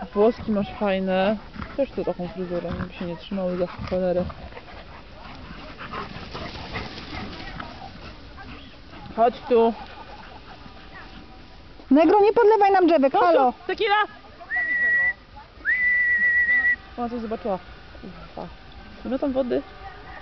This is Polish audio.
włoski masz fajne. Też tu taką fryzurę, żeby się nie trzymały za cholerę. Chodź tu. Negro, nie podlewaj nam drzewek, halo! Tequila! Ona coś zobaczyła. Kurwa. No tam wody.